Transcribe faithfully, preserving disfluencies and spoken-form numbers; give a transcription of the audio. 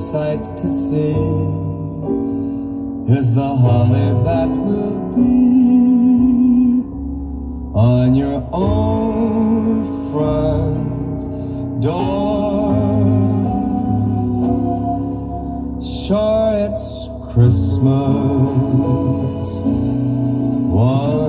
sight to see is the holly that will be on your own front door. Sure, it's Christmas. One